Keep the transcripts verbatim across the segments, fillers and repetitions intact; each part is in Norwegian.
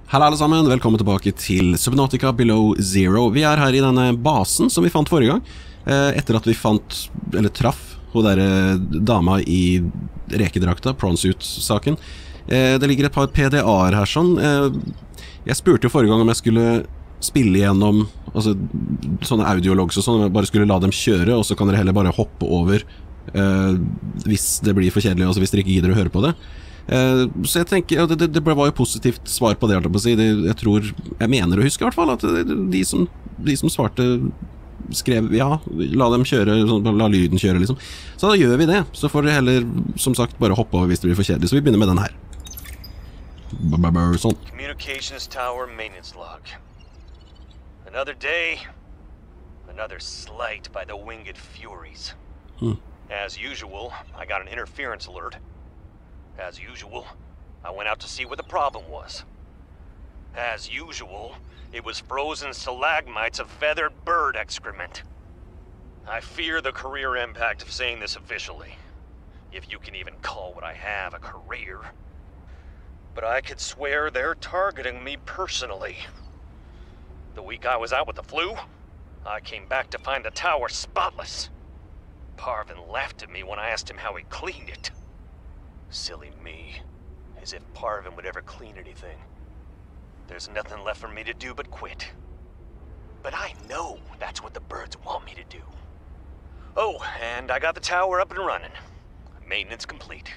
Hallo alle sammen, velkommen tilbake til Subnautica Below Zero. Vi er her i denne basen som vi fant forrige gang, etter at vi fant, eller traff, hun der dama i rekedrakta, Prawnsuit-saken. Det ligger et par P D A-er her sånn. Jeg spurte jo forrige gang om jeg skulle spille gjennom altså, sånne audiologs og sånn, om jeg bare skulle la dem kjøre, og så kan dere heller bare hoppe over hvis det blir for kjedelig, altså hvis dere ikke gidder å høre på det. Uh, så jeg tenker, ja, det, det var jo positivt svar på det, jeg, på å si. det, jeg tror, jeg mener å huske i hvert fall at de som, de som svarte skrev, ja, la dem kjøre, la lyden kjøre liksom. Så da gjør vi det, så får dere heller som sagt bare hoppe over hvis det blir for kjedelig. Så vi begynner med den her. Sånn. Communications tower maintenance log. Another day, another slight by the winged furies. Hmm. As usual, I got an interference alert. As usual, I went out to see what the problem was. As usual, it was frozen stalagmites of feathered bird excrement. I fear the career impact of saying this officially, if you can even call what I have a career. But I could swear they're targeting me personally. The week I was out with the flu, I came back to find the tower spotless. Parvin laughed at me when I asked him how he cleaned it. Silly me. As if Parvin would ever clean anything. There's nothing left for me to do but quit. But I know that's what the birds want me to do. Oh, and I got the tower up and running. Maintenance complete.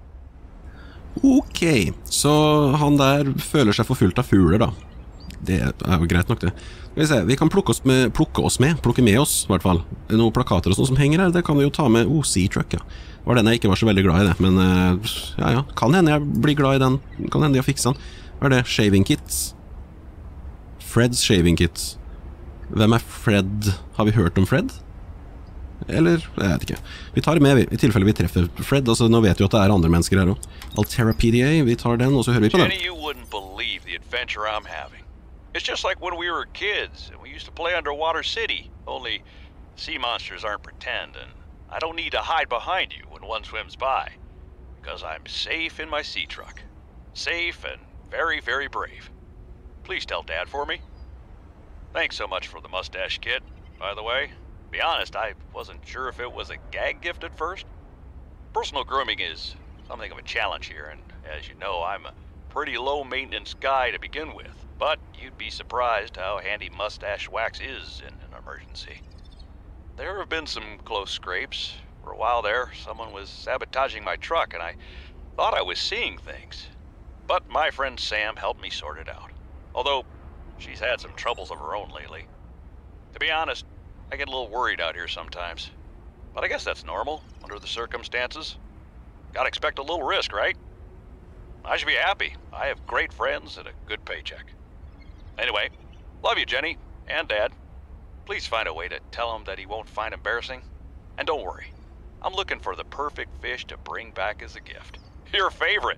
Ok, så han der føler seg forfulgt av fugler da. Det er jo greit nok det. Skal vi se, vi kan plukke oss med, plukke oss med, plukke med oss i hvert fall. Noen plakater og sånt som henger her, det kan vi jo ta med. Oh, Sea Truck, ja. Det var den jeg ikke var så veldig glad i det, men uh, ja, ja, kan hende jeg blir glad i den, kan hende jeg fikser den. Hva er det? Shaving Kit? Fred's Shaving Kit. Hvem er Fred? Har vi hørt om Fred? Eller, jeg vet ikke. Vi tar det med, i tilfelle vi treffer Fred, altså nå vet vi at det er andre mennesker her også. Altera P D A, vi tar den, og så hører vi på den. Jenny, you wouldn't believe the adventure I'm having. It's just like when we were kids, and we used to play Underwater City, only sea monsters aren't pretend, and I don't need to hide behind you when one swims by, because I'm safe in my sea truck. Safe and very, very brave. Please tell Dad for me. Thanks so much for the mustache kit, by the way. To be honest, I wasn't sure if it was a gag gift at first. Personal grooming is something of a challenge here, and as you know, I'm a pretty low-maintenance guy to begin with, but you'd be surprised how handy mustache wax is in an emergency. There have been some close scrapes. For a while there, someone was sabotaging my truck, and I thought I was seeing things. But my friend Sam helped me sort it out. Although, she's had some troubles of her own lately. To be honest, I get a little worried out here sometimes. But I guess that's normal, under the circumstances. Gotta expect a little risk, right? I should be happy. I have great friends and a good paycheck. Anyway, love you, Jenny, and Dad. Please find a way to tell him that he won't find embarrassing. And don't worry, I'm looking for the perfect fish to bring back as a gift. Your favorite!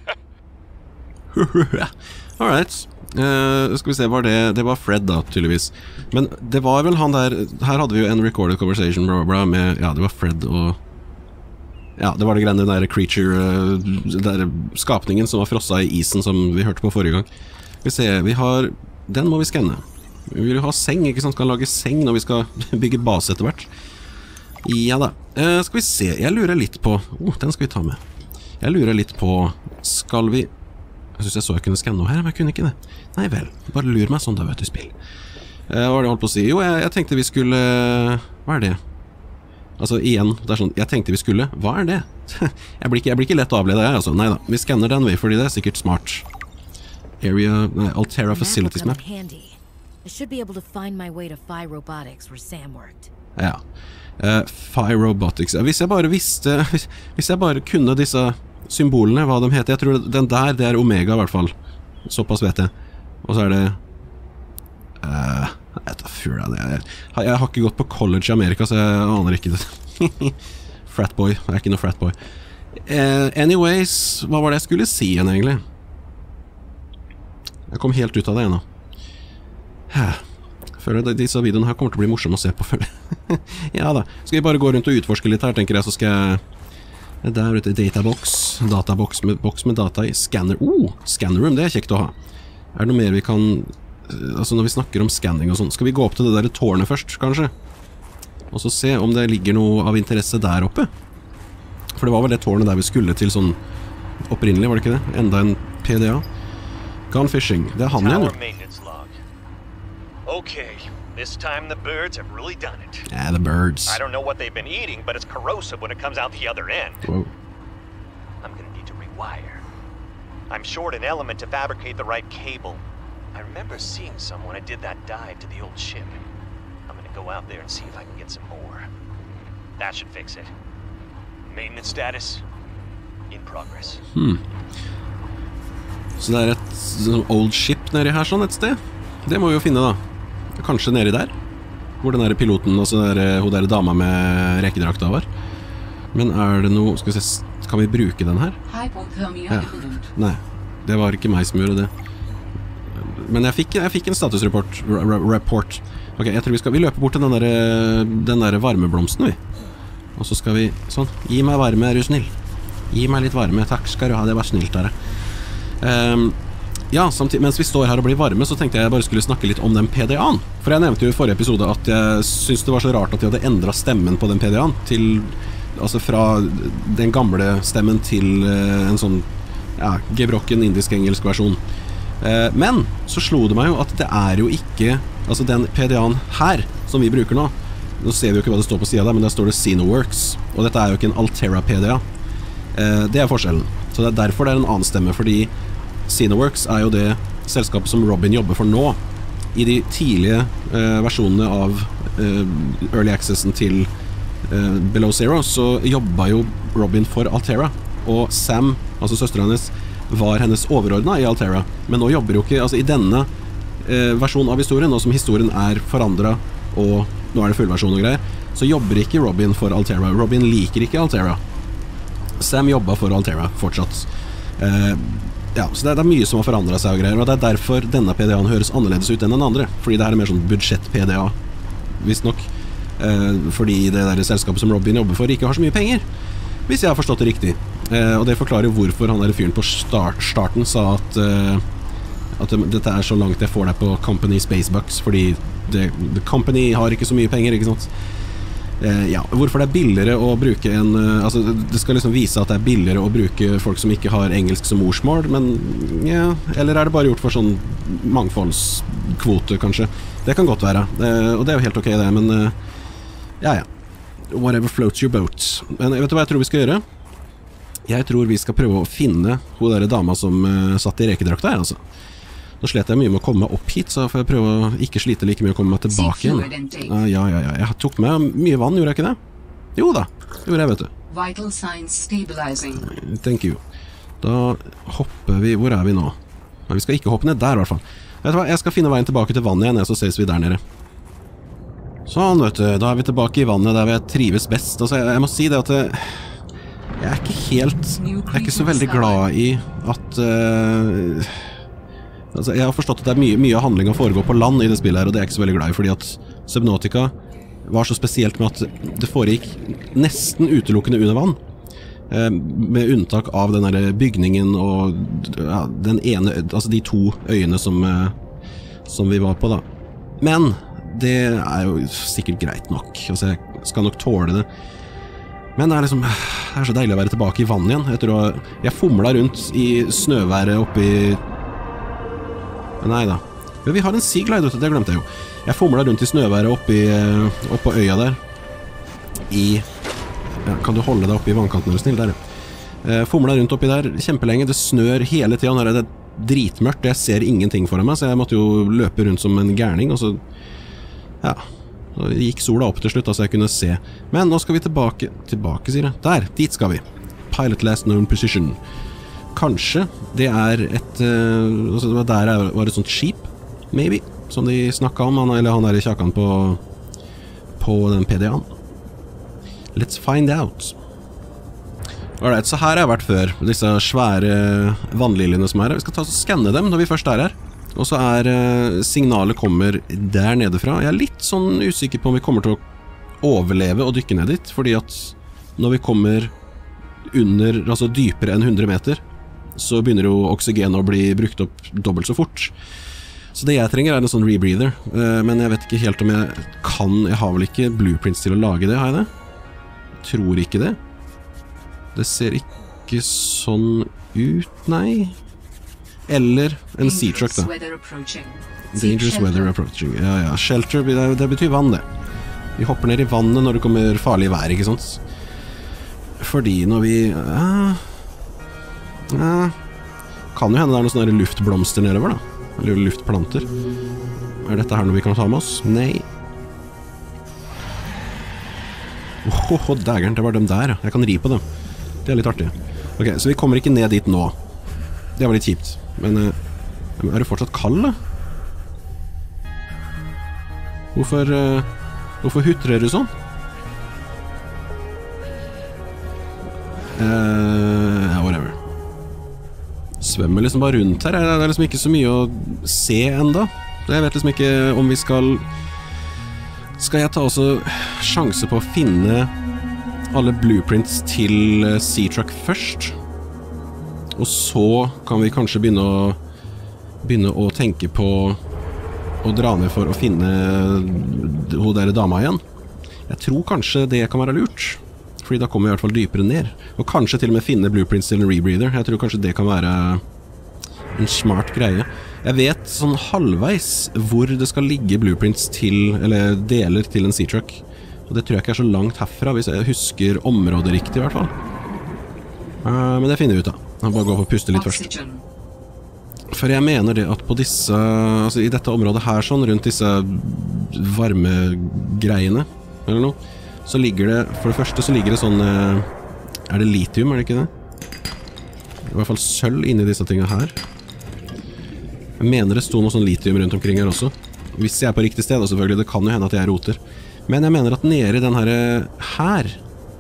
Alright, uh, skal vi se, var det, det var Fred da, tydeligvis. Men det var vel han der, her hadde vi jo en recorded conversation bla, bla, med, ja, det var Fred og... Ja, det var det greiene, den der creature, uh, den der skapningen som var frosset i isen som vi hørte på forrige gang. Skal vi se, vi har, den må vi skanne. Vi vil jo ha seng, ikke sant? Skal lage seng når vi skal bygge base etter hvert. Ja da, uh, skal vi se, jeg lurer litt på, oh, den skal vi ta med. Jeg lurer litt på, skal vi, jeg synes jeg så jeg kunne skanne noe her, men jeg kunne ikke det. Nei vel, bare lurer meg sånn da, vet du, spill. Uh, hva var det jeg holdt på å si? Jo, jeg, jeg tenkte vi skulle, hva er det? Altså igjen, det er sånn, jeg tenkte vi skulle, hva er det? jeg, blir ikke, jeg blir ikke lett å avlede her, altså. Neida, vi skanner den vi, fordi det er sikkert smart. Area, nei, Altera Facilities Map. I should be able to find my way to Phi Robotics where Sam worked. Ja, uh, Phi Robotics. Hvis jeg bare visste, hvis, hvis jeg bare kunne disse symbolene, hva de heter, jeg tror den der, det er Omega i hvert fall. Såpass vet jeg. Og så er det... Uh, jeg vet da, fula det. Jeg, jeg har ikke gått på college i Amerika, så jeg aner ikke det. Fratboy, jeg er ikke noe fratboy. Uh, anyways, hva var det jeg skulle si igjen egentlig? Jeg kom helt ut av det ennå. Jeg føler at disse videoene her kommer til å bli morsomme å se på. Ja da, skal vi bare gå rundt og utforske litt her, tenker jeg, så skal jeg Der ute, databox, databox med, box med data i. Scanner, oh, scannerroom, det er kjekt å ha. Er det noe mer vi kan... Altså når vi snakker om scanning og sånn, skal vi gå opp til det der tårnet først, kanskje? Og så se om det ligger noe av interesse der oppe. For det var vel det tårnet der vi skulle til sånn opprinnelig, var det ikke det? Enda en P D A. Gone fishing. Det er han igjen, jo. Okay, this time the birds have really done it. Yeah, the birds. I don't know what they've been eating, but it's corrosive when it comes out the other end. Whoa. I'm gonna need to rewire. I'm short an element to fabricate the right cable. I remember seeing some when I did that dive to the old ship. I'm gonna go out there and see if I can get some more. That should fix it. Maintenance status in progress. Hmm. Så det er et sånn old ship nedi her sånn et sted. Det må vi jo finne da. Kanskje nedi der. Hvor den der piloten, altså der, hun der dama med rekedrakta var. Men er det noe, skal vi se, kan vi bruke den her? Ja. Nei, det var ikke meg som gjorde det. Men jeg fikk, jeg fikk en statusrapport. Report. Ok, jeg tror vi skal, vi løper bort til den der, den der varmeblomsten vi. Og så skal vi, sånn, gi meg varme, er du snill. Gi meg litt varme, takk skal du ha, det var snilt der. Um, ja, samtidig, mens vi står her og blir varme, så tenkte jeg bare skulle snakke litt om den P D A-en. For jeg nevnte jo i forrige episode at jeg synes det var så rart at de hadde endret stemmen på den P D A-en til, altså fra den gamle stemmen til uh, en sånn, ja, gebrokken indisk-engelsk versjon. Uh, men så slo det meg jo at det er jo ikke, altså den P D A-en her, som vi bruker nå, nå ser vi jo ikke hva det står på siden der, men der står det Xenoworks, og dette er jo ikke en Altera P D A. Uh, det er forskjellen. Så det er derfor det er en annen stemme, fordi Xenoworks er jo det selskapet som Robin jobber for nå. I de tidlige uh, versjonene av uh, Early Accessen til uh, Below Zero, så jobbet jo Robin for Altera, og Sam, altså søsteren hennes, var hennes overordnet i Altera. Men nå jobber jo ikke, altså i denne uh, versjonen av historien, nå som historien er forandret, og nå er det fullversjon og greier, så jobber ikke Robin for Altera. Robin liker ikke Altera. Sam jobber for Altera fortsatt. Uh, ja, så det er, det er mye som har forandret seg og greier, og det er derfor denne P D A-en høres annerledes ut enn den andre, fordi det her er mer sånn budsjett-P D A, visst nok. Uh, fordi det der selskapet som Robin jobber for ikke har så mye penger, hvis jeg har forstått det riktig. Uh, og det forklarer jo hvorfor han der fyren på start, starten sa at, uh, at det, dette er så langt jeg får deg på Company Spacebucks, fordi det, the Company har ikke så mye penger, ikke sant? Uh, ja, hvorfor det er billigere å bruke en uh, altså det skal liksom vise at det er billigere å bruke folk som ikke har engelsk som morsmål, men ja, eller er det bare gjort for sånn mangfoldskvote kanskje? Det kan godt være, uh, og det er jo helt ok det, men uh, ja ja, whatever floats your boat. Men vet du hva jeg tror vi skal gjøre? Jeg tror vi skal prøve å finne hun der dama som uh, satt i rekedrakta her, altså. Nå slet jeg mye med å komme meg opp hit, så får jeg prøve å ikke slite like mye å komme meg tilbake igjen. Ah, ja, ja, ja. Jeg tok med mye vann, gjorde jeg ikke det? Jo da, det gjorde jeg, vet du. Vital signs stabilizing. Thank you. Da hopper vi, hvor er vi nå? Nei, vi skal ikke hoppe ned der i hvert fall. Vet du hva, jeg skal finne veien tilbake til vannet igjen, så ses vi der nede. Sånn, vet du, da er vi tilbake i vannet der vi trives best. Altså, jeg, jeg må si det at jeg, jeg er ikke helt, jeg er ikke så veldig glad i at... Uh, Altså, jeg har forstått at det er mye, mye av handlingen foregår på land i det spillet her, og det er jeg ikke så veldig glad i, fordi at Subnautica var så spesielt med at det foregikk nesten utelukkende under vann, eh, med unntak av den der bygningen og ja, den ene, altså de to øyene som, eh, som vi var på da. Men det er jo sikkert greit nok, altså jeg skal nok tåle det. Men det er liksom, det er så deilig å være tilbake i vann igjen, etter å, jeg fomlet rundt i snøværet oppe i Nei da. Men vi har en Sea Glide, det glemte jeg jo. Jeg fomlet rundt i snøværet oppe, i, oppe på øya der. I... Ja, kan du holde deg oppe i vannkanten, er du snill? Der, ja. Fomlet rundt oppi der kjempelenge. Det snør hele tiden. Her er det dritmørkt. Jeg ser ingenting foran meg, så jeg måtte jo løpe rundt som en gærning, og så... Ja. Så gikk sola opp til slutt, så jeg kunne se. Men nå skal vi tilbake... Tilbake, sier jeg. Der, dit skal vi. Pilot last known position. Kanskje det er et uh, altså der var det et sånt skip, maybe, som de snakket om, han, eller han er i kjakan på på den P D A-en. Let's find out. Alright, så her har jeg vært før, disse svære vannliljene som er her. Vi skal ta og skanne dem når vi først er her. Og så er uh, signalet kommer der nede fra. Jeg er litt sånn usikker på om vi kommer til å overleve og dykke ned dit, fordi at når vi kommer under, altså dypere enn hundre meter, så begynner jo oksygen å bli brukt opp dobbelt så fort. Så det jeg trenger er en sånn rebreather, men jeg vet ikke helt om jeg kan, jeg har vel ikke blueprints til å lage det, har jeg det? Tror ikke det. Det ser ikke sånn ut, nei. Eller en sea truck da. Dangerous weather approaching. Ja, ja, shelter, det, det betyr vann det. Vi hopper ned i vannet når det kommer farlig vær, ikke sant? Fordi når vi... Ah, ah, kan jo hende det er noen sånne luftblomster nedover da. Eller luftplanter. Er dette her noe vi kan ta med oss? Nei. Åh, oh, oh, dægeren, det var dem der. Jeg kan ri på dem. Det er litt artig. Ok, så vi kommer ikke ned dit nå. Det var litt kjipt. Men uh, er du fortsatt kald da? Hvorfor... Uh, Hvorfor hutrer du sånn? Uh, ja, whatever. Svømmer liksom bare rundt her. Det er liksom ikke så mye å se enda. Jeg vet liksom ikke om vi skal... Skal jeg ta også sjanse på å finne alle blueprints til Sea Truck først? Og så kan vi kanskje begynne å, begynne å tenke på... og dra ned for å finne hun der dama igjen. Jeg tror kanskje det kan være lurt, fordi da kommer vi i hvert fall dypere ned. Og kanskje til og med finne blueprints til en rebreather. Jeg tror kanskje det kan være en smart greie. Jeg vet sånn halvveis hvor det skal ligge blueprints til, eller deler til en Sea Truck. Og det tror jeg ikke er så langt herfra, hvis jeg husker området riktig i hvert fall. Uh, men det finner vi ut da. Jeg bare gå opp og puste litt først. For jeg mener det at på disse, altså i dette området her sånn, rundt disse varme greiene, eller noe, så ligger det, for det første så ligger det sånn, er det lithium, er det ikke det? I hvert fall sølv inni disse tingene her. Jeg mener det sto noe sånn lithium rundt omkring her også. Hvis jeg er på riktig sted, og selvfølgelig, det kan jo hende at jeg roter. Men jeg mener at nede i den her, her,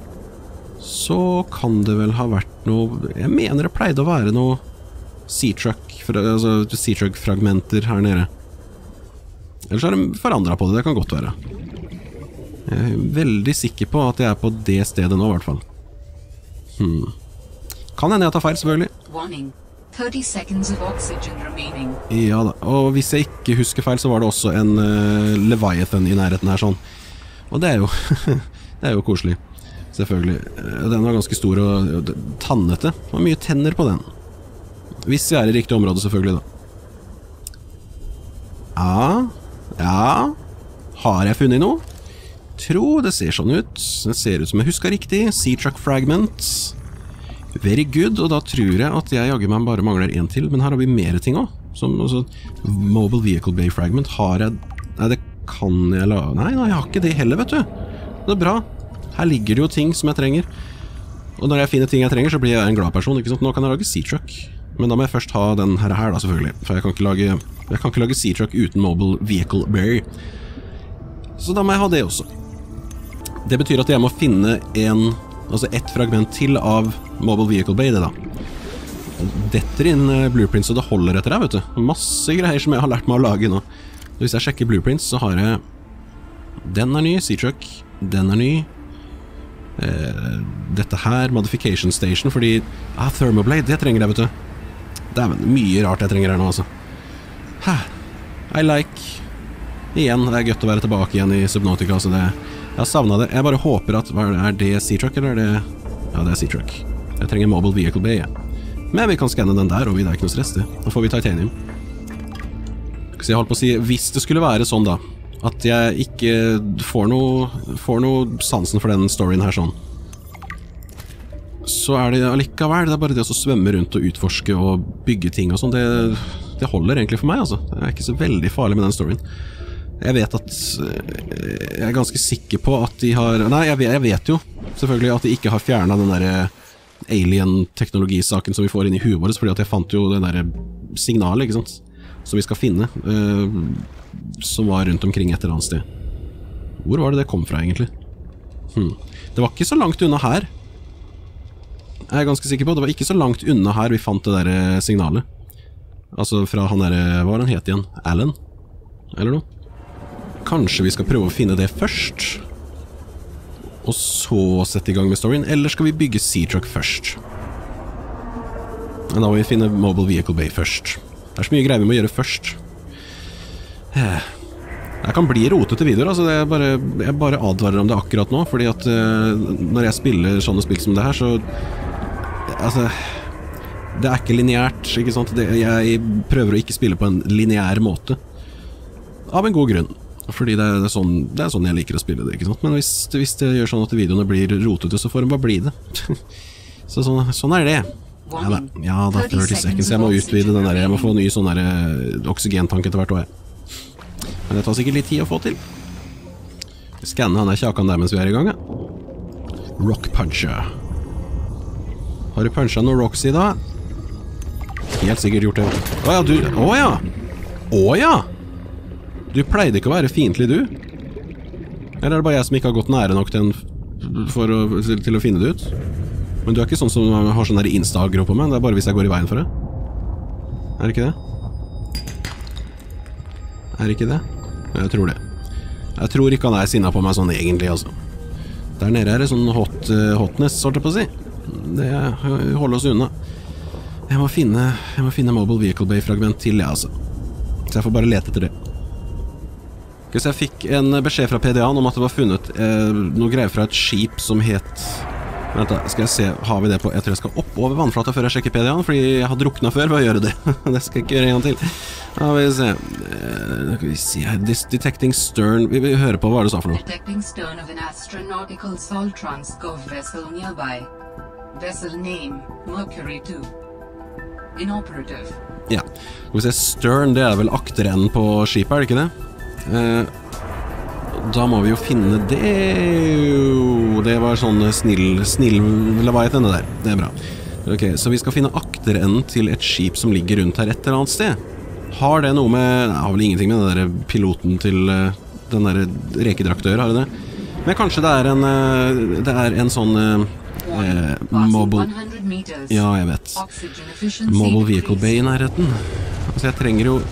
så kan det vel ha vært noe, jeg mener det pleide å være noe Sea Truck, altså Sea Truck-fragmenter her nede. Ellers har de forandret på det, det kan godt være. Jeg er veldig sikker på at jeg er på det stedet nå, i hvert fall. Hmm. Kan hende jeg tar feil, selvfølgelig. Warning. thirty seconds of oxygen remaining. Ja da, og hvis jeg ikke husker feil, så var det også en uh, Leviathan i nærheten her sånn. Og det er jo, det er jo koselig. Selvfølgelig. Den var ganske stor og, og tannete. Det var mye tenner på den. Hvis jeg er i riktig område, selvfølgelig da. Ja, ja. Har jeg funnet noe? Tro, det ser sånn ut. Det ser ut som jeg husker riktig. Sea Truck Fragment. Very good, og da tror jeg at jeg jagger meg bare mangler en til. Men her har vi mer ting også. Som også Mobile Vehicle Bay Fragment. Har jeg... Nei, det kan jeg la... Nei, nei, jeg har ikke det heller, vet du. Det er bra. Her ligger det jo ting som jeg trenger. Og når jeg finner ting jeg trenger, så blir jeg en glad person, ikke sant? Nå kan jeg lage Sea Truck. Men da må jeg først ha den her, her da, selvfølgelig. For jeg kan ikke lage, jeg kan ikke lage Sea Truck uten Mobile Vehicle Bay. Så da må jeg ha det også. Det betyr at jeg må finne en, altså ett fragment til av Mobile Vehicle Bay, det da. Detter inn blueprints, og det holder etter det, vet du. Masse greier som jeg har lært meg å lage nå. Og hvis jeg sjekker blueprints, så har jeg... Den er ny, Sea Truck. Den er ny. Eh, dette her, Modification Station, fordi... Ah, Thermoblade, det trenger jeg, vet du. Det er mye rart jeg trenger her nå, altså. Hæ, I like. Igjen, det er gøtt å være tilbake igjen i Subnautica, så det... Jeg har savnet det. Jeg bare håper at... Er det Sea Truck, eller er det... Ja, det er Sea Truck. Jeg trenger Mobile Vehicle Bay, ja. Men vi kan skanne den der, og det er ikke noe stress, det. Da får vi titanium. Så jeg holdt på å si, hvis det skulle være sånn da, at jeg ikke får noe, får noe sansen for den storyen her sånn, så er det allikevel, det er bare det å svømme rundt og utforske og bygge ting og sånn, det, det holder egentlig for meg, altså. Det er ikke så veldig farlig med den storyen. Jeg vet at, jeg er ganske sikker på at de har, nei, jeg vet, jeg vet jo selvfølgelig at de ikke har fjernet den der alien-teknologisaken som vi får inn i huet vårt, fordi at jeg fant jo den der signalet, ikke sant, som vi skal finne, uh, som var rundt omkring et eller annet sted. Hvor var det det kom fra egentlig? Hmm. Det var ikke så langt unna her. Jeg er ganske sikker på, det var ikke så langt unna her vi fant det der signalet. Altså fra han der, hva var han het igjen? Alan? Eller noe? Kanskje vi skal prøve å finne det først, og så sette i gang med storyen, eller skal vi bygge Sea Truck først? Men da må vi finne Mobile Vehicle Bay først. Det er så mye greier vi må gjøre først. Det kan bli rotete videoer, altså det er bare, jeg bare advarer om det akkurat nå, fordi at uh, når jeg spiller sånne spill som det her, så altså, det er ikke lineært, ikke sant? Det, jeg prøver å ikke spille på en lineær måte, av en god grunn, fordi det er, det er, sånn, det er sånn jeg liker å spille det, ikke sant? Men hvis, hvis det gjør sånn at videoene blir rotete, så får de bare bli det. Så sånn, sånn er det. Ja da, ja da, tretti seconds, jeg må utvide den der, jeg må få en ny sånn der oksygentank etter hvert også. Men det tar sikkert litt tid å få til. Skanne han der kjakan der mens vi er i gang, ja. Rock puncher. Har du punchet noen rocks i da? Helt sikkert gjort det. Åja, du, åja! Åja! Du pleide ikke å være fiendtlig, du? Eller er det bare jeg som ikke har gått nære nok til, en, for å, til, til å finne det ut? Men du er ikke sånn som har sånn der insta-agro på meg, det er bare hvis jeg går i veien for det. Er det ikke det? Er det ikke det? Jeg tror det. Jeg tror ikke han er sinnet på meg sånn egentlig, altså. Der nede er det sånn hot, uh, hotness, sorte på å si. Det holder oss unna. Jeg må finne, jeg må finne Mobile Vehicle Bay-fragment til, ja, altså. Så jeg får bare lete etter det. Så jeg fikk en beskjed fra P D A-en om at det var funnet eh, noe greier fra et skip som het... Vent da, skal jeg se, har vi det på... Jeg tror jeg skal opp over vannflata før jeg sjekker P D A-en, fordi jeg har druknet før ved å gjøre det. Det skal jeg ikke gjøre en gang til. Da vil vi se... Uh, vi si her, detecting stern... Vi vil høre på hva det sa for noe. Detecting stern of an astronautical Soltranskov vessel nearby. Vessel name, Mercury two. Inoperative. Ja, skal vi se, stern, det er vel akterenden på skipet, er det ikke det? Uh, da må vi jo finne det. Det var sånn snill, snill leviathan det der. Det er bra. Ok, så vi skal finne akterenden til et skip som ligger rundt her et eller annet sted. Har det noe med... Nei, har vel ingenting med den der piloten til uh, den der rekedrakt å gjøre, har det det? Men kanskje det er en uh, det er en sånn uh, uh, mobile... Ja, jeg vet. Mobile Vehicle Bay i nærheten. Altså, jeg trenger jo...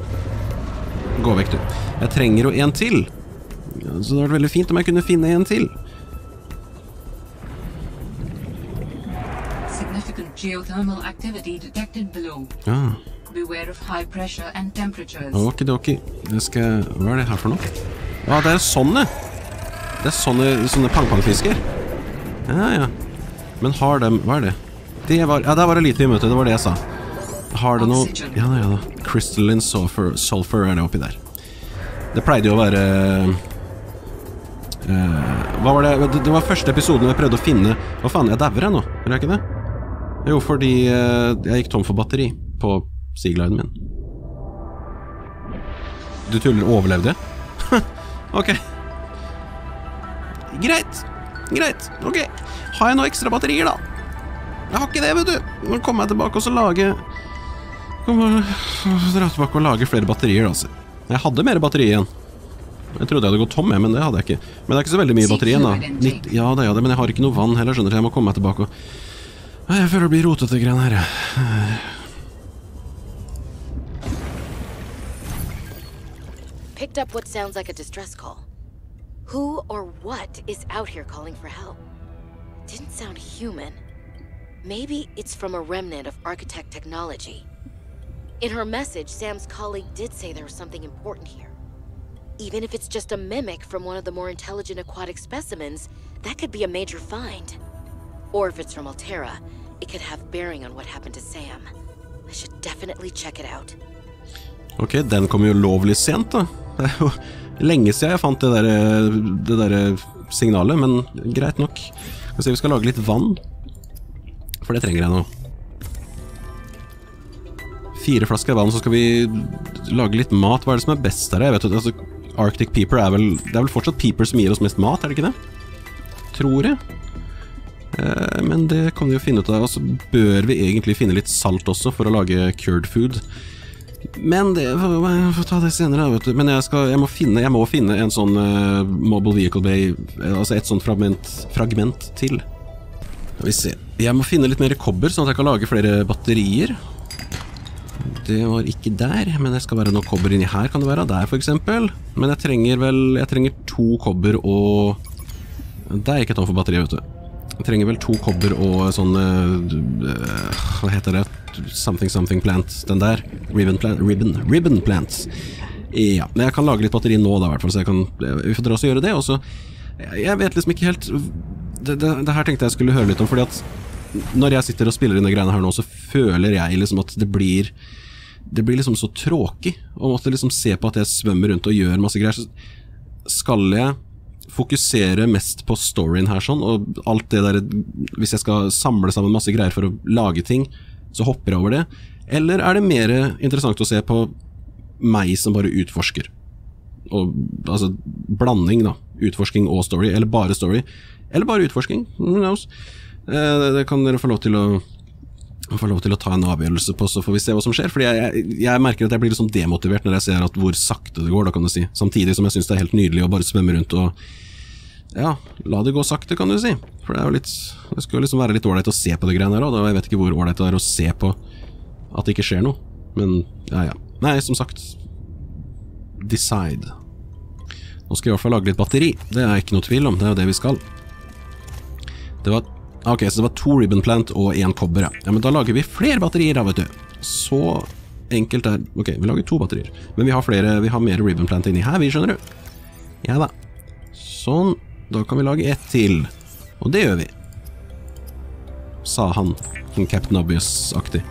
Gå vekk, du. Jeg trenger jo en til. Så det hadde vært veldig fint om jeg kunne finne en til. Significant geothermal activity detected below. Ja. Beware of high pressure and temperatures. Okidoki. Det skal... Hva er det her for noe? Ja, det er sånne. Det er sånne, sånne pang-pang-fisker. Ja, ja. Men har dem... Hva er det? Det var... Ja, der var det lite vi møtte. Det var det jeg sa. Har det noe... Ja da, ja da. Crystalline sulfur, sulfur er det oppi der. Det pleide jo å være... Uh, hva var det? Det var første episoden jeg prøvde å finne. Hva faen, jeg dauer jeg nå, er det ikke det? Jo, fordi uh, jeg gikk tom for batteri på Seagliden min. Du tuller, overlevde jeg? Ok. Greit, greit, ok. Har jeg noen ekstra batterier da? Jeg har ikke det, vet du. Nå kommer jeg tilbake og så lage... Kommer dra tilbake og lage flere batterier da, altså. Jeg hadde mer batteri igjen. Jeg trodde jeg hadde gått tom med, men det hadde jeg ikke. Men det er ikke så veldig mye batteri igjen da. nitti, ja, det er det, men jeg har ikke noe vann heller, skjønner du. Jeg må komme meg tilbake og... Jeg føler det blir rotete greiene her. Picked up what sounds like a distress call. Who or what is out here calling for help? Didn't sound human. Maybe it's from a remnant of architect technology. In her message, Sam's colleague did say there was something important here. Even if it's just a mimic from one of the more intelligent aquatic specimens, that could be a major find. Or if it's from Altera, it could have bearing on what happened to Sam. I should definitely check it out. Ok, den kom jo lovlig sent da. Det er jo lenge siden jeg fant det der, det der signalet, men greit nok. Vi skal, vi skal lage litt vann. For det trenger jeg nå. Fire flasker vann, så skal vi lage litt mat. Hva er det som er best der? Jeg vet, altså, Arctic Peeper er vel... Det er vel fortsatt Peeper som gir oss mest mat, er det ikke det? Tror jeg. Eh, men det kan vi jo finne ut av. Og så bør vi egentlig finne litt salt også for å lage cured food. Men det... Jeg får ta det senere, vet du. Men jeg, skal, jeg, må, finne, jeg må finne en sånn uh, Mobile Vehicle Bay... Altså et sånt fragment, fragment til. Skal vi se. Jeg må finne litt mer kobber, sånn at jeg kan lage flere batterier. Det var ikke der, men det skal være noe kobber inni her, kan det være, der for eksempel. Men jeg trenger vel, jeg trenger to kobber og... Det er ikke tom for batteri, vet du. Jeg trenger vel to kobber og sånn... Uh, hva heter det? something something plant, den der. Ribbon plant, ribbon, ribbon plant. Ja, men jeg kan lage litt batteri nå da, i hvert fall, så jeg kan, vi får dra oss og gjøre det, og så, jeg vet liksom ikke helt, det, det, det her tenkte jeg skulle høre litt om, fordi at når jeg sitter og spiller inn de greiene her nå, så føler jeg liksom at det blir, det blir liksom så tråkig, å måtte liksom se på at jeg svømmer rundt og gjør masse greier, så skal jeg fokusere mest på storyen her sånn, og alt det der, hvis jeg skal samle sammen masse greier for å lage ting, så hopper jeg over det. Eller er det mer interessant å se på meg som bare utforsker? Og, altså, blanding da, utforsking og story, eller bare story, eller bare utforsking, who knows? Eh, det kan dere få lov til å få lov til å ta en avgjørelse på, så får vi se hva som skjer, fordi jeg, jeg, jeg merker at jeg blir litt sånn demotivert når jeg ser at hvor sakte det går, da kan du si, samtidig som jeg synes det er helt nydelig å bare svømme rundt og ja, la det gå sakte, kan du si, for det er jo litt, det skal jo liksom være litt ålreit å se på det greiene her, og jeg vet ikke hvor ålreit det er å se på at det ikke skjer noe, men ja, ja, nei, som sagt, decide. Nå skal jeg i hvert fall lage litt batteri, det er ikke noe tvil om, det er jo det vi skal. Det var ok, så det var to ribbon plant og en kobber, ja. Ja, men da lager vi flere batterier da, vet du. Så enkelt er, ok, vi lager to batterier. Men vi har flere, vi har mer ribbon plant inni her, vi skjønner du. Ja da. Sånn, da kan vi lage ett til. Og det gjør vi. Sa han, som Captain Obvious-aktig.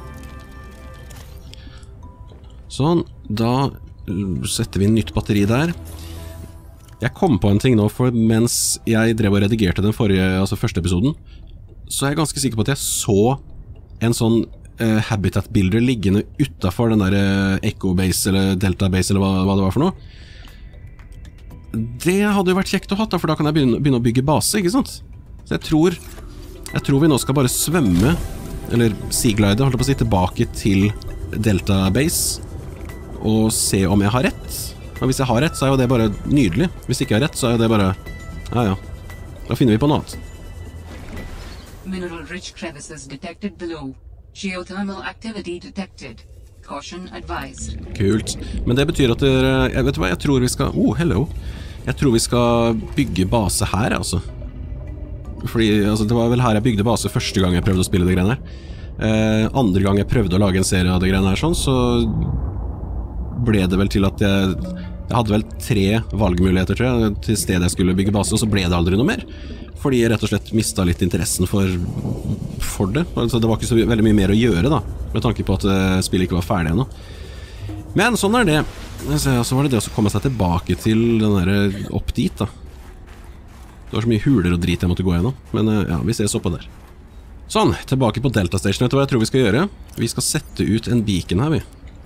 Sånn, da setter vi en nytt batteri der. Jeg kom på en ting nå, for mens jeg drev og redigerte den forrige, altså første episoden, så er jeg ganske sikker på at jeg så en sånn uh, habitat-bilder liggende utenfor den der uh, Echo Base eller Delta Base eller hva, hva det var for noe. Det hadde jo vært kjekt å ha da, for da kan jeg begynne, begynne å bygge base, ikke sant? Så jeg tror, jeg tror vi nå skal bare svømme, eller seaglide, holdt på å si, tilbake til Delta Base, og se om jeg har rett. Og hvis jeg har rett, så er jo det bare nydelig. Hvis ikke jeg har rett, så er jo det bare, ja ja, da finner vi på noe annet. Mineral-rich crevices detected below. Geothermal activity detected. Caution advised. Kult. Men det betyr at dere, jeg vet hva, jeg tror vi skal, oh, hello. Jeg tror vi skal bygge base her, altså. Fordi, altså, det var vel her jeg bygde base første gang jeg prøvde å spille det greiene her. Eh, andre gang jeg prøvde å lage en serie av det greiene her sånn, så ble det vel til at jeg, jeg hadde vel tre valgmuligheter, tror jeg, til stedet jeg skulle bygge base, og så ble det aldri noe mer. Fordi jeg rett og slett mistet litt interessen for, for det. Altså, det var ikke så veldig mye mer å gjøre da, med tanke på at uh, spillet ikke var ferdig ennå. Men sånn er det. Så, så var det det å komme seg tilbake til den der opp dit da. Det var så mye huler og drit jeg måtte gå gjennom. Men uh, ja, vi ses oppå der. Sånn, tilbake på Delta Station. Vet du hva jeg tror vi skal gjøre? Vi skal sette ut en beacon her, vi.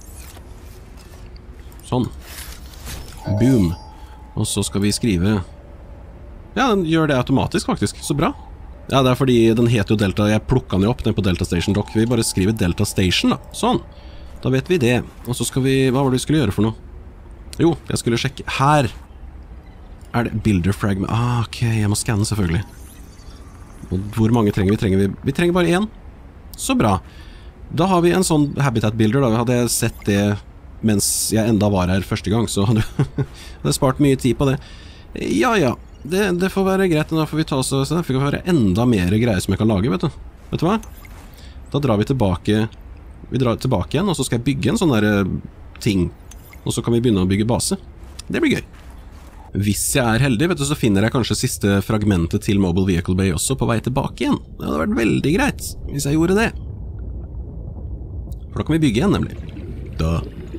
Sånn. Boom. Og så skal vi skrive... Ja, den gjør det automatisk faktisk, så bra. Ja, det er fordi den heter jo Delta, jeg plukket den jo opp, den på Delta Station Dock. Vi bare skriver Delta Station da, sånn. Da vet vi det. Og så skal vi, hva var det vi skulle gjøre for noe? Jo, jeg skulle sjekke, her er det Builder Fragment. Ah, ok, jeg må skanne selvfølgelig. Og hvor mange trenger vi? Trenger vi? Vi trenger bare én. Så bra. Da har vi en sånn Habitat Builder da, hadde jeg sett det mens jeg enda var her første gang, så hadde jeg spart mye tid på det. Ja, ja. Det, det får være greit, da får vi ta oss, så det får være enda mer greier som jeg kan lage, vet du. Vet du hva? Da drar vi tilbake, vi drar tilbake igjen, og så skal jeg bygge en sånn der ting, og så kan vi begynne å bygge base. Det blir gøy. Hvis jeg er heldig, vet du, så finner jeg kanskje siste fragmentet til Mobile Vehicle Bay også på vei tilbake igjen. Det hadde vært veldig greit, hvis jeg gjorde det. For da kan vi bygge igjen, nemlig. Da.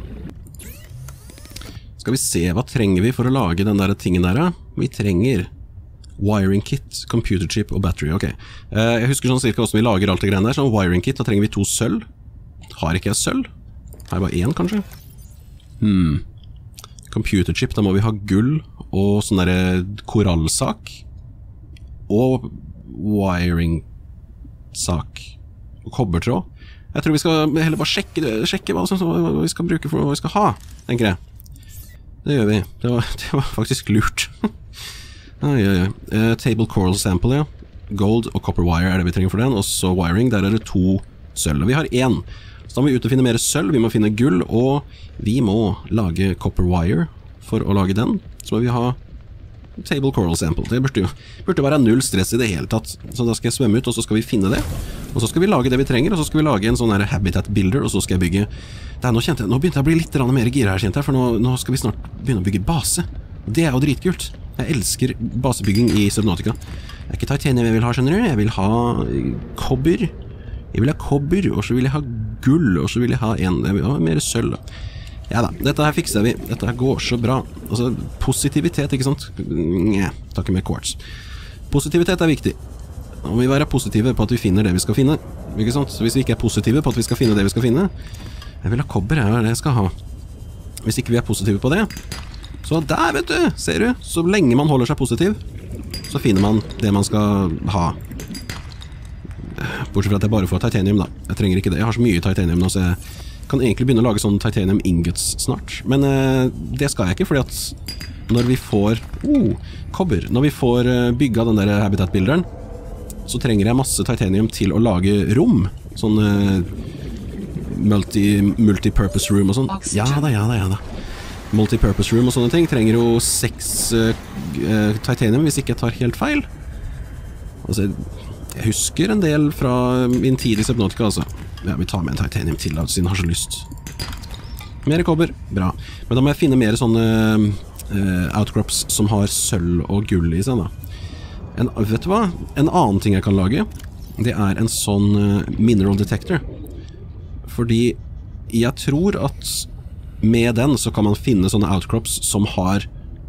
Skal vi se, hva trenger vi for å lage den der tingen der, da? Vi trenger wiring kit, computer chip og battery, ok. Uh, jeg husker sånn cirka hvordan vi lager alt det greiene der, sånn wiring kit, da trenger vi to sølv. Har ikke jeg sølv? Har jeg bare én, kanskje? Hmm. Computer chip, da må vi ha gull og sånn der korallsak. Og wiring sak. Og kobbertråd. Jeg tror vi skal heller bare sjekke, sjekke hva, hva vi skal bruke for hva vi skal ha, tenker jeg. Det gjør vi. Det var, det var faktisk lurt. Ai, ai, ai. Uh, table coral sample, ja. Gold og copper wire er det vi trenger for den. Og så wiring, der er det to sølv. Vi har én. Så da må vi ut og finne mer sølv, vi må finne gull, og vi må lage copper wire for å lage den. Så må vi ha table coral sample. Det burde jo burde være null stress i det hele tatt. Så da skal jeg svømme ut, og så skal vi finne det. Og så skal vi lage det vi trenger, og så skal vi lage en sånn her habitat builder, og så skal jeg bygge... Det er, nå, kjente jeg, nå begynte jeg å bli litt mer gira her, kjente jeg, for nå, nå skal vi snart begynne å bygge base. Det er jo dritkult. Jeg elsker basebygging i Subnautica. Det er ikke titanium jeg vil ha, skjønner du? Jeg vil ha kobber. Jeg vil ha kobber, og så vil jeg ha gull, og så vil jeg ha en... Jeg vil ha mer sølv. Ja da, dette her fikser vi. Dette her går så bra. Altså, positivitet, ikke sant? Nja, takk med quartz. Positivitet er viktig. Da må vi være positive på at vi finner det vi skal finne. Ikke sant? Hvis vi ikke er positive på at vi skal finne det vi skal finne... Jeg vil ha kobber, det er det jeg skal ha. Hvis ikke vi er positive på det... Så der, vet du, ser du, så lenge man holder seg positiv, så finner man det man skal ha. Bortsett fra at jeg bare får titanium da. Jeg trenger ikke det, jeg har så mye titanium nå, så jeg kan egentlig begynne å lage sånn titanium ingots snart. Men eh, det skal jeg ikke, fordi at når vi får, oh, kobber, når vi får bygget den der habitat-bilderen, så trenger jeg masse titanium til å lage rom. Sånn eh, multi, multi-purpose room og sånn. Ja da, ja da, ja da. Multi-purpose room og sånne ting trenger jo seks uh, uh, titanium hvis ikke jeg tar helt feil. Altså, jeg husker en del fra min tid i Subnautica, altså. Ja, vi tar med en titanium til, da, siden jeg har så lyst. Mer kobber, bra. Men da må jeg finne mer sånne uh, outcrops som har sølv og gull i seg, da. En, vet du hva? En annen ting jeg kan lage, det er en sånn uh, mineral detector. Fordi jeg tror at med den så kan man finne sånne outcrops som har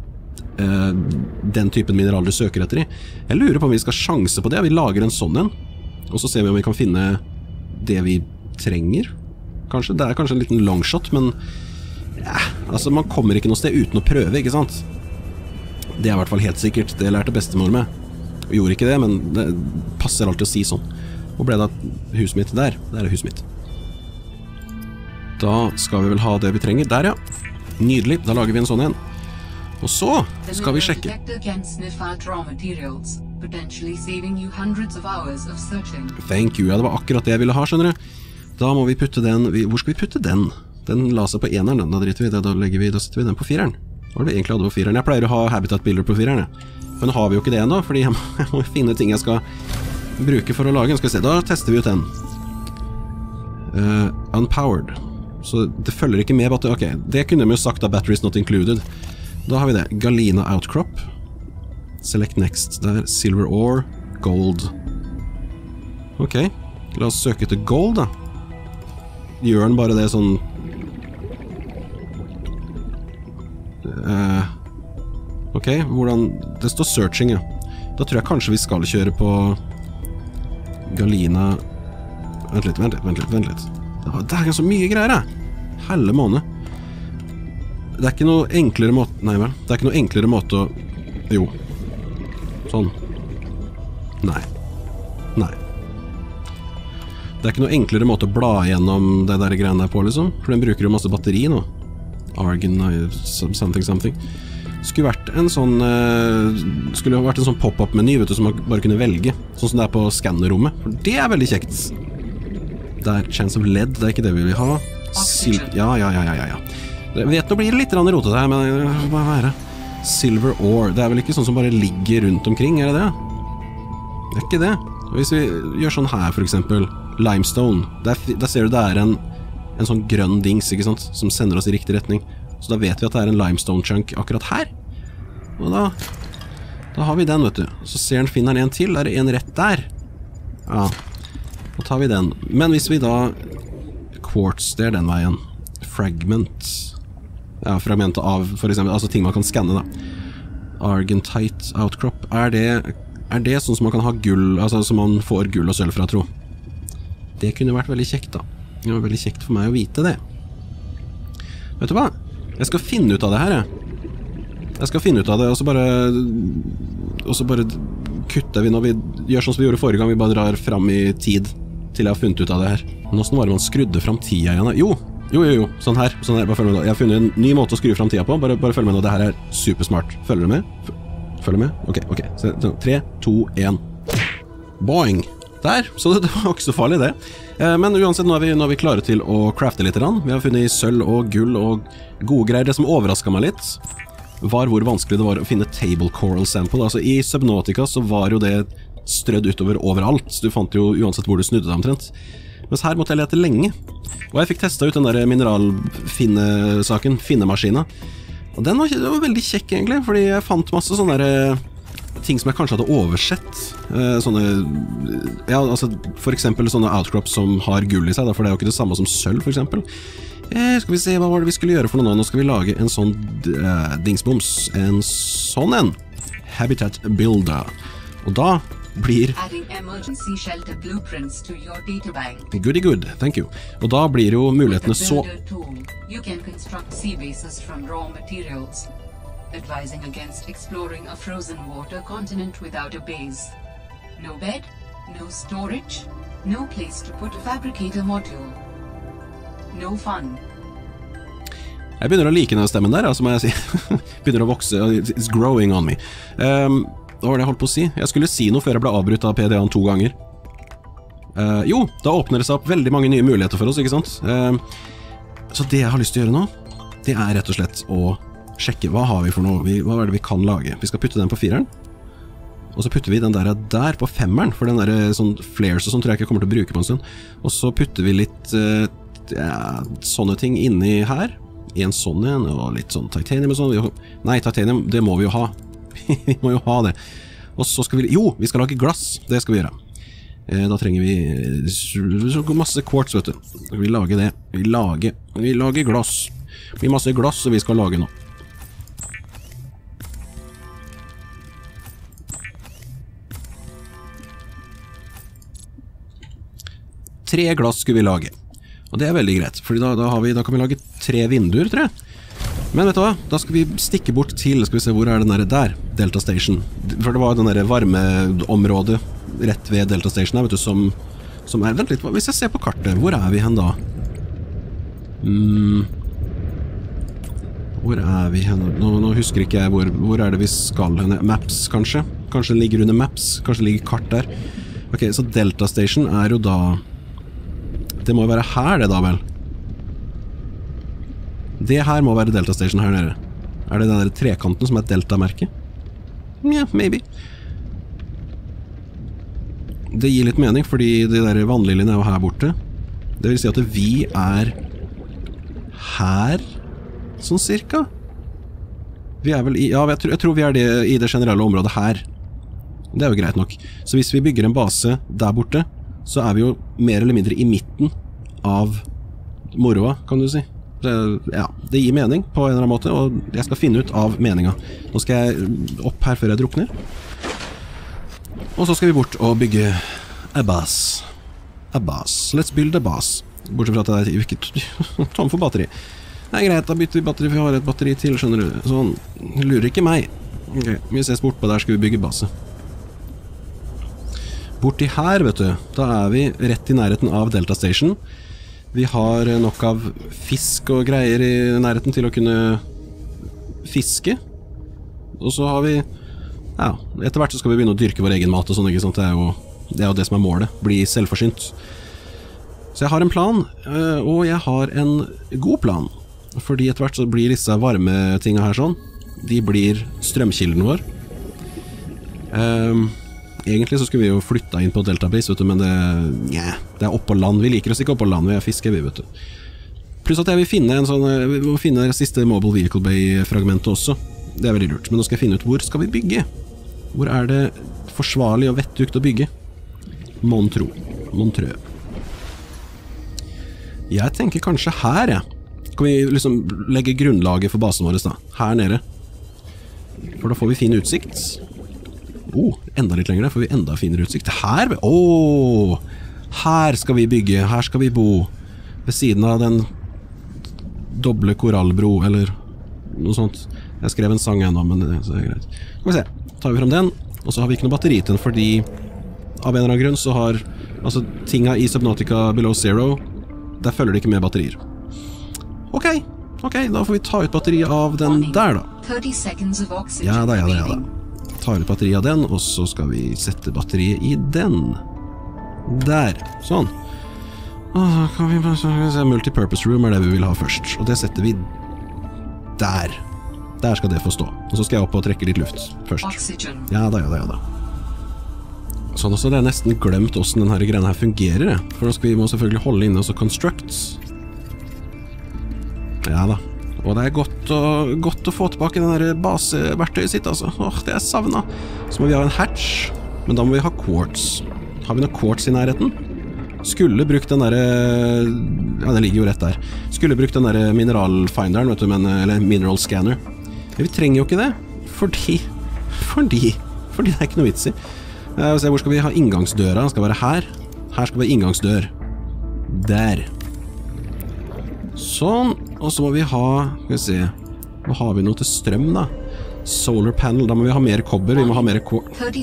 uh, den typen mineral du søker etter i. Jeg lurer på om vi skal sjanse på det. Vi lager en sånn en, og så ser vi om vi kan finne det vi trenger. Kanskje, det er kanskje en liten longshot, men ja, altså man kommer ikke noe sted uten å prøve, ikke sant? Det er i hvert fall helt sikkert. Det lærte bestemor med. Jeg gjorde ikke det, men det passer alltid å si sånn. Hvor ble det av huset mitt? Der, der er huset mitt. Da skal vi vel ha det vi trenger. Der, ja. Nydelig. Da lager vi en sånn en. Og så skal vi sjekke. Thank you. Ja, det var akkurat det jeg ville ha, skjønner du. Da må vi putte den... Hvor skal vi putte den? Den la seg på eneren, den. Da driter vi det. Da legger vi, da setter vi den på fireren. Hva var det vi egentlig hadde på fireren? Jeg pleier å ha habitat builder på fireren, ja. Men nå har vi jo ikke det enda, fordi jeg må, jeg må finne ting jeg skal bruke for å lage. Skal vi se, da tester vi ut den. Uh, unpowered. Så det følger ikke med batteri. Ok, det kunne vi jo sagt da, batteries not included. Da har vi det. Galena outcrop. Select next. Der, silver ore, gold. Ok, la oss søke til gold da. Gjør den bare det sånn... Uh, ok, hvordan... Det står searching, ja. Da tror jeg kanskje vi skal kjøre på Galena... Vent litt, vent litt, vent litt, vent litt. Det er så mye greier, jeg. Helle måned. Det er ikke noe enklere måte... Nei vel, det er ikke noe enklere måte å... Jo. Sånn. Nei. Nei. Det er ikke noe enklere måte å bla gjennom det der greiene der på, liksom. For den bruker jo masse batteri nå. Argon, something, something. Skulle vært en sånn... Uh, skulle vært en sånn pop-up-meny, vet du, som man bare kunne velge. Sånn som det er på scannerrommet. For det er veldig kjekt. Det er chance of lead, det er ikke det vi vil ha. Sil ja, ja, ja, ja, ja. Jeg vet, nå blir det litt rotet her, men det må være. Silver ore, det er vel ikke sånn som bare ligger rundt omkring, er det det? Det er ikke det. Hvis vi gjør sånn her, for eksempel, limestone, der, der ser du det er en, en sånn grønn dings, ikke sant, som sender oss i riktig retning. Så da vet vi at det er en limestone chunk akkurat her. Og da, da har vi den, vet du. Så ser den, finner den en til, er det en rett der? Ja. Da tar vi den. Men hvis vi da... Quartz, det er den veien. Fragment. Ja, fragmentet av, for eksempel, altså ting man kan skanne da. Argentite outcrop. Er det, er det sånn som man kan ha gull, altså som man får gull og sølv fra, tro? Det kunne vært veldig kjekt da. Det var veldig kjekt for meg å vite det. Vet du hva? Jeg skal finne ut av det her, jeg. Jeg skal finne ut av det, og så bare... Og så bare kutter vi når vi gjør sånn som vi gjorde forrige gang, vi bare drar frem i tid til jeg har funnet ut av det her. Men hvordan var det man skrudde frem tida igjen? Jo, jo, jo, jo, sånn her, sånn her, bare følg med nå. Jeg har funnet en ny måte å skru frem tida på, bare, bare følg med nå, det her er supersmart. Følger du med? Følger du med? Ok, ok, så, så, tre, to, en. Boing! Der, så det, det var ikke så farlig det. Eh, men uansett, nå er, vi, nå er vi klare til å crafte litt. Vi har funnet sølv og gull og gode greier. Det som overrasket meg litt, var hvor vanskelig det var å finne table coral sample. Altså i Subnautica så var jo det strødd utover overalt. Du fant jo uansett hvor du snudde deg omtrent. Mens her måtte jeg lete lenge. Og jeg fikk testet ut den der mineralfinne-saken, finnemaskina. Og den var, den var veldig kjekk egentlig, fordi jeg fant masse sånne der, ting som jeg kanskje hadde oversett. Eh, sånne, ja, altså for eksempel sånne outcrops som har gull i seg, da, for det er jo ikke det samme som sølv for eksempel. Eh, skal vi se, hva var det vi skulle gjøre for noe nå? Nå skal vi lage en sånn uh, dingsboms, en sånn en. Habitat Builder. Og da blir Adding emergency shelter blueprints to your databank. Goody good, thank you. Og da blir jo mulighetene så... With the builder tool, you can construct sea bases from raw materials, advising against exploring a frozen water continent without a base. No bed, no storage, no place to put a fabricator module. No fun. Jeg begynner å like den stemmen der, altså må jeg si. Begynner å vokse, it's growing on me. Um, Hva var det jeg holdt på å si? Jeg skulle si noe før jeg ble avbrutt av P D A-en to ganger. Uh, jo, da åpner det seg opp veldig mange nye muligheter for oss, ikke sant? Uh, så det jeg har lyst til å gjøre nå, det er rett og slett å sjekke hva har vi for noe, vi, hva er det vi kan lage. Vi skal putte den på fireren, og så putter vi den der, der på femmeren, for den der sånn flares og sånn tror jeg ikke jeg kommer til å bruke på en stund. Og så putter vi litt uh, ja, sånne ting inni her, en sånn en, og litt sånn titanium og sånn. Nei, titanium, det må vi jo ha. Vi må jo ha det. Og så skal vi... Jo, vi skal lage glass. Det skal vi gjøre. Eh, da trenger vi masse quartz, vet du. Vi lager det. Vi lager, vi lager glass. Det blir masse glass som vi skal lage nå. Tre glass skulle vi lage. Og det er veldig greit, for da, da, har vi, da kan vi lage tre vinduer, tror jeg. Men vet du hva, da skal vi stikke bort til, skal vi se, hvor er den der, der, Delta Station. For det var den der varmeområdet rett ved Delta Station her, vet du, som, som er, vent litt, hvis jeg ser på kartet, hvor er vi hen da? Mm, hvor er vi hen? Nå, nå husker ikke jeg hvor, hvor er det vi skal hen? Maps, kanskje? Kanskje den ligger under Maps? Kanskje det ligger kart der? Ok, så Delta Station er jo da... Det må jo være her det da, vel? Det her må være Delta Station her nede. Er det den der trekanten som er Delta-merket? Ja, yeah, maybe. Det gir litt mening, fordi de der vannlinjene er jo her borte. Det vil si at vi er her, sånn cirka. Vi er vel i, ja, jeg tror, jeg tror vi er det i det generelle området her. Det er jo greit nok. Så hvis vi bygger en base der borte, så er vi jo mer eller mindre i midten av moroa, kan du si. Det, ja, det gir mening på en eller annen måte, og jeg skal finne ut av meninga. Nå skal jeg opp her før jeg drukner. Og så skal vi bort og bygge a base. A base. Let's build a base. Bortsett fra at jeg er ikke tom for batteri. Det er greit, da bytter vi batteri, for vi har et batteri til, skjønner du. Sånn, lurer ikke meg. Ok, vi ses bort på der, skal vi bygge base. Borti her, vet du, da er vi rett i nærheten av Delta Station. Vi har nok av fisk og greier i nærheten til å kunne fiske. Og så har vi, ja, etter hvert så skal vi begynne å dyrke vår egen mat og sånn, ikke sant? Det er jo det, er jo det som er målet, bli selvforsynt. Så jeg har en plan, og jeg har en god plan. Fordi etter hvert så blir disse varme tingene her sånn, de blir strømkilden vår. Um, Egentlig så skulle vi jo flytta inn på Delta Base, vet du, men det, yeah, det er opp på land. Vi liker oss ikke opp på land, vi er fiske, vi, vet du. Pluss at jeg vil finne en sånn, vi må finne det siste Mobile Vehicle Bay-fragmentet også. Det er veldig lurt, men nå skal jeg finne ut hvor skal vi bygge. Hvor er det forsvarlig og vettugt å bygge? Montro. Montreux. Jeg tenker kanskje her, ja. Kan vi liksom legge grunnlaget for basen vår da? Her nede. For da får vi fin utsikt. Oh, enda litt lenger, får vi enda finere utsikt. Her, åh, her skal vi bygge, her skal vi bo. Ved siden av den doble korallbro, eller noe sånt. Jeg skrev en sang ennå, men det er greit. Skal vi se, tar vi frem den, og så har vi ikke noe batteri til den, fordi av en eller annen grunn så har, altså, tinga i Subnautica Below Zero, der følger det ikke med batterier. Ok, ok, da får vi ta ut batteriet av den der da. Ja da, ja da, ja da. Tar ut batteriet av den, og så skal vi sette batteriet i den. Der, sånn. Åh, kan vi bare se, multipurpose room er det vi vil ha først, og det setter vi der. Der skal det få stå. Og så skal jeg opp og trekke litt luft først. Oxygen. Ja da, ja da, ja da. Sånn også, det er nesten glemt hvordan denne greia her fungerer. Jeg. For da skal vi må selvfølgelig holde inne også constructs. Ja da. Og det er godt å, godt å få tilbake den der baseverktøyet sitt, altså. Åh, det er savnet. Så må vi ha en hatch, men da må vi ha quartz. Har vi noe quartz i nærheten? Skulle brukt den der... Ja, det ligger jo rett der. Skulle brukt den der mineralfinderen, vet du, men, eller mineral scanner. Men vi trenger jo ikke det, fordi... Fordi... Fordi det er ikke noe vits i. Jeg vil se, hvor skal vi ha inngangsdøra? Den skal være her. Her skal vi ha inngangsdør. Der. Sånn. Og så må vi ha... Skal vi se... Hva har vi noe til strøm, da? Solar panel. Da må vi ha mer kobber. Vi må ha mer ko...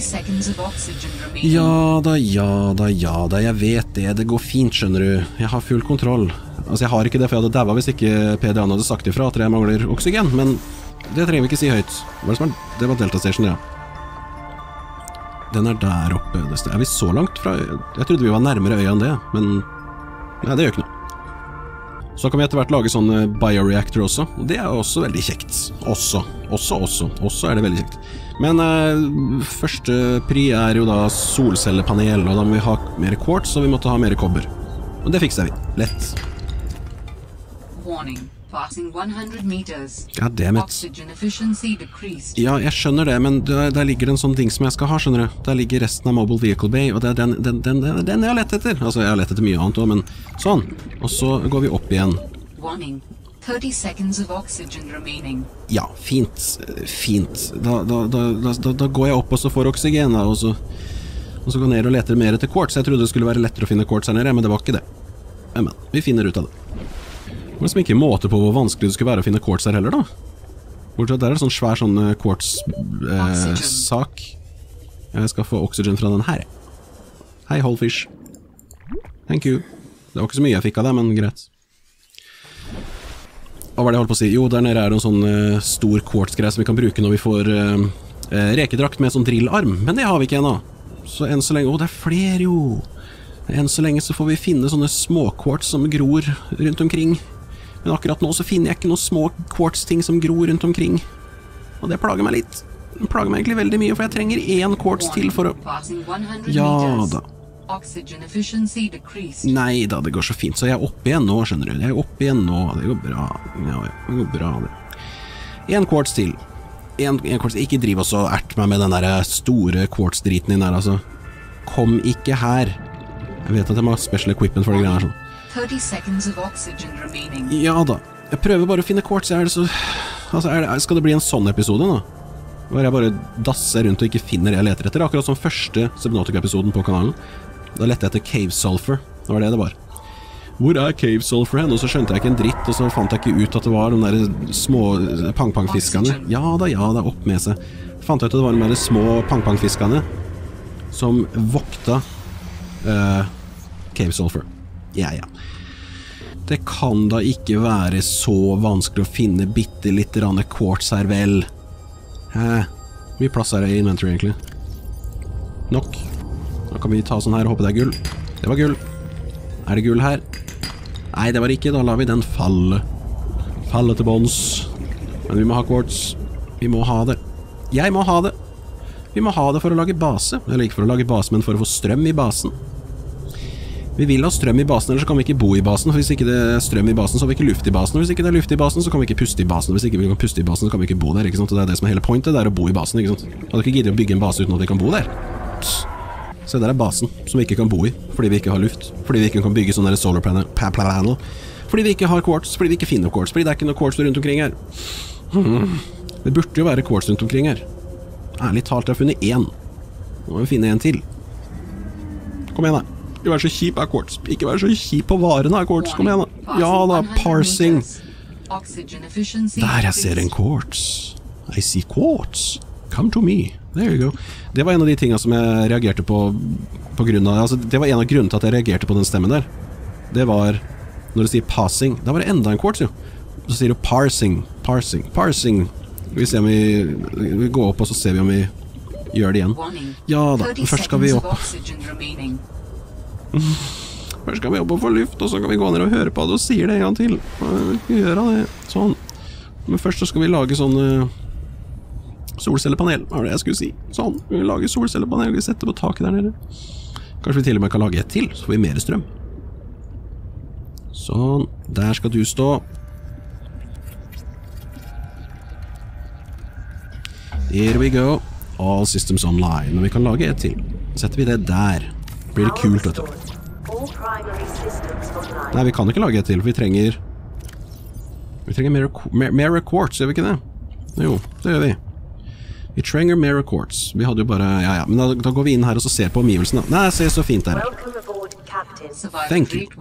Ja da, ja da, ja da. Jeg vet det. Det går fint, skjønner du. Jeg har full kontroll. Altså, jeg har ikke det, for jeg hadde davet hvis ikke P D A hadde sagt ifra at jeg mangler oksygen. Men det trenger vi ikke si høyt. Hva er det som er? Det var Delta Station, ja. Den er der oppe. Er vi så langt fra... Jeg trodde vi var nærmere øya enn det, men... Nei, det gjør ikke noe. Så kan vi etter hvert lage sånn bioreactor også. Og det er også veldig kjekt. Også. Også, også. Også er det veldig kjekt. Men eh, første pri er jo da solcellepanel, og da må vi ha mer quartz, og vi måtte ha mer kobber. Og det fikser vi. Lett. Warning. Passing one hundred meters. Ja, dammit. Oxygen efficiency decreased. Ja, jeg skjønner det, men der, der ligger det en sånn ting som jeg skal ha, skjønner du. Der ligger resten av Mobile Vehicle Bay, og det er den, den, den, den, den jeg har lett etter. Altså, jeg har lett etter mye annet også, men sånn. Og så går vi opp igjen. Warning. thirty seconds of oxygen remaining. Ja, fint. Fint. Da, da, da, da, da går jeg opp og så får oksygen, da, og så, og så går jeg ned og leter mer etter quartz. Jeg trodde det skulle være lettere å finne quartz her nede, men det var ikke det. Men, men, vi finner ut av det. Det var liksom ikke måte på hvor vanskelig det skulle være å finne quartz her heller, da. Bortsett der er det sånn svær sånn quartz-sak. Eh, jeg skal få oxygen fra den her. Hei, Holdfish. Thank you. Det var ikke så mye jeg fikk av det, men greit. Hva var det jeg holdt på å si? Jo, der nede er det en sånn uh, stor quartz-greie som vi kan bruke når vi får uh, uh, rekedrakt med sånn drillarm. Men det har vi ikke ennå. Så enn så lenge... Å, det er flere, jo! Enn så lenge så får vi finne sånne små quartz som gror rundt omkring. Men akkurat nå så finner jeg ikke noen små quartz-ting som gror rundt omkring. Og det plager meg litt. Det plager meg egentlig veldig mye, for jeg trenger én quartz til for å... Ja da. Nei da, det går så fint. Så jeg er oppe igjen nå, skjønner du. Jeg er oppe igjen nå. Det går bra. Ja, det går bra, det. En quartz til. En, en quartz. Ikke driv også og ert meg med den der store quartz-driten din der, altså. Kom ikke her. Jeg vet at jeg må ha special equipment for det greiene her sånn. thirty seconds of oxygen remaining. Ja da. Jeg prøver bare å finne quartz. Er det så... Altså, er det... skal det bli en sånn episode nå? Hvor jeg bare dasser rundt og ikke finner det jeg leter etter. Akkurat som første Subnautica-episoden på kanalen. Da lette jeg etter Cave Sulfur. Det var det det var. Hvor er Cave Sulfur hen? Og så skjønte jeg ikke en dritt, og så fant jeg ikke ut at det var de der små pang-pang-fiskene. Ja da, ja da, opp med seg. Fant jeg ut at det var de der små pang-pang-fiskene som vokta uh, Cave Sulfur. Ja, ja. Det kan da ikke være så vanskelig å finne bitte litt rann quartz her, vel? Hæ? Mye plass her i inventory, egentlig. Nok. Da kan vi ta sånn her og håpe det er gull. Det var gull. Er det gull her? Nei, det var ikke. Da lar vi den falle. Falle til bånds. Men vi må ha quartz. Vi må ha det. Jeg må ha det. Vi må ha det for å lage base. Eller ikke for å lage base, men for å få strøm i basen. Vi vil ha strøm i basen, ellers så kan vi ikke bo i basen. For hvis ikke det er strøm i basen, så har vi ikke luft i basen. Og hvis ikke det er luft i basen, så kan vi ikke puste i basen. Og hvis ikke vi kan puste i basen, så kan vi ikke bo der, ikke sant? Og det er det som er hele pointet, det er å bo i basen, ikke sant? Hadde ikke giddet å bygge en base uten at vi kan bo der. Så der er basen, som vi ikke kan bo i, fordi vi ikke har luft. Fordi vi ikke kan bygge sånne solar panel. Fordi vi ikke har quartz, fordi vi ikke finner quartz. Fordi det er ikke noe quartz rundt omkring her. Det burde jo være quartz rundt omkring her. Ærlig talt, jeg har funnet én. Nå må vi finne en til. Kom igjen da. Ikke vær så kjip av quartz. Ikke vær så kjip på varene av quartz. Kom igjen da. Ja da, parsing. Der jeg ser en quartz. I see quartz. Come to me. There you go. Det var en av de tingene som jeg reagerte på på grunn av, altså det var en av grunnen til at jeg reagerte på den stemmen der. Det var, når du sier passing, da var det enda en quartz jo. Så sier du parsing, parsing, parsing. Vi ser om vi, vi går opp og så ser vi om vi gjør det igjen. Ja da, først skal vi opp. Først skal vi opp og få luft, og så kan vi gå ned og høre på det og sier det en gang til. Vi gjør det, sånn. Men først så skal vi lage sånn uh, solcellepanel, var det jeg skulle si. Sånn, vi lager solcellepanel, vi setter på taket der nede. Kanskje vi til og med kan lage et til, så får vi mer strøm. Sånn, der skal du stå. Here we go. All systems online. Men vi kan lage et til. Setter vi det der. Blir det kult, vet du. Nei, vi kan ikke lage et til, for vi trenger Vi trenger mer, mer, mer quartz, gjør vi ikke det? Jo, det gjør vi. Vi trenger mer quartz. Vi hadde jo bare, ja ja, men da, da går vi inn her og så ser på omgivelsene. Nei, se så fint der. Thank you.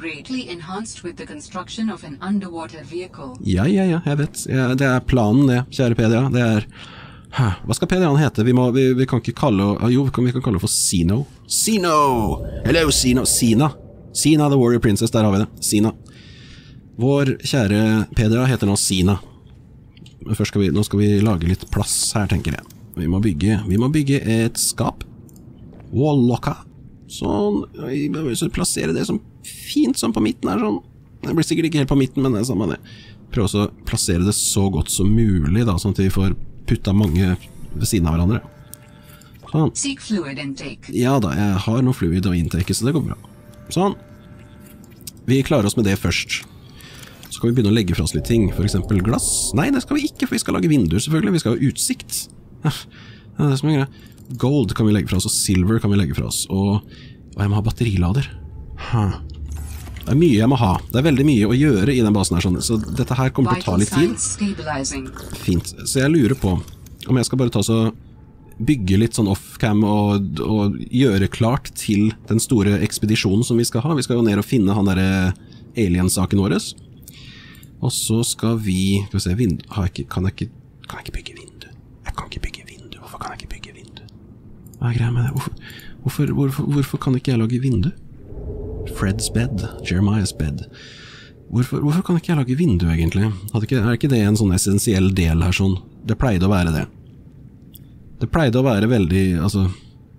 Ja, ja, ja, jeg vet. Ja, det er planen det, kjære P D A. Det er, hæ, hva skal P D A-en hete? Vi, må, vi, vi kan ikke kalle, jo, vi kan, vi kan kalle det for Sino. Sino! Hello, Sino. Sina. Sina the Warrior Princess, der har vi det. Sina. Vår kjære P D A heter nå Sina. Først skal vi, nå skal vi lage litt plass her, tenker jeg. Vi må bygge, vi må bygge et skap. Wallocka. Sånn, vi må plassere det som fint som på midten her, sånn. Det blir sikkert ikke helt på midten, men det er samme det. Prøv også å plassere det så godt som mulig, da, sånn at vi får putta mange ved siden av hverandre. Sånn. Ja da, jeg har noe fluid og intake, så det går bra. Sånn. Vi klarer oss med det først. Så kan vi begynne å legge fra oss litt ting, for eksempel glass. Nei, det skal vi ikke, for vi skal lage vinduer selvfølgelig, vi skal ha utsikt. Ja, det er det som er greit. Gold kan vi legge fra oss, og silver kan vi legge fra oss, og, og jeg må ha batterilader. Huh. Det er mye jeg må ha. Det er veldig mye å gjøre i den basen her, sånn. Så dette her kommer til å ta litt tid. Fint. Så jeg lurer på om jeg skal bare ta så bygge litt sånn off-cam og, og gjøre klart til den store ekspedisjonen som vi skal ha. Vi skal jo ned og finne han der alien-saken vår. Og så skal vi, skal vi se, vindu, har jeg ikke, kan, jeg ikke, kan jeg ikke bygge vindu? Jeg kan ikke bygge vindu. Hvorfor kan jeg ikke bygge vindu? Hva er greia med det? Hvorfor, hvorfor, hvorfor, hvorfor kan ikke jeg lage vindu? Fred's bed, Jeremiah's bed. Hvorfor, hvorfor kan ikke jeg lage vindu egentlig? Ikke, er ikke det en sånn essensiell del her sånn? Det pleide å være det. Det pleide å være veldig, altså...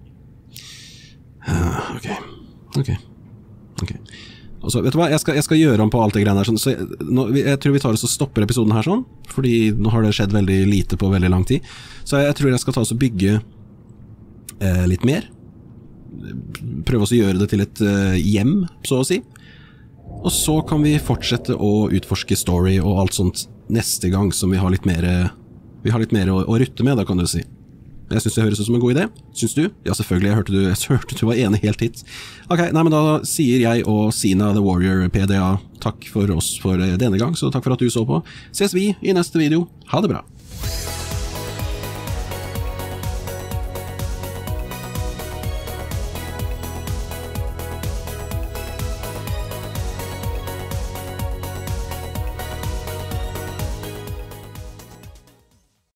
Uh, ok, ok, ok. Og så, vet du hva, jeg skal, jeg skal gjøre om på alt det greiene her sånn, så jeg, nå, jeg tror vi tar oss og stopper episoden her sånn, fordi nå har det skjedd veldig lite på veldig lang tid. Så jeg, jeg tror jeg skal ta oss og bygge eh, litt mer. Prøve oss å gjøre det til et eh, hjem, så å si. Og så kan vi fortsette å utforske story og alt sånt neste gang som vi har litt mer, vi har litt mer å, å rutte med, da kan du si. Jeg synes det høres ut som en god idé. Synes du? Ja, selvfølgelig. Jeg hørte du, jeg hørte du var enig helt hit. Ok, nei, men da sier jeg og Sina the Warrior P D A takk for oss for denne gang, så takk for at du så på. Ses vi i neste video. Ha det bra.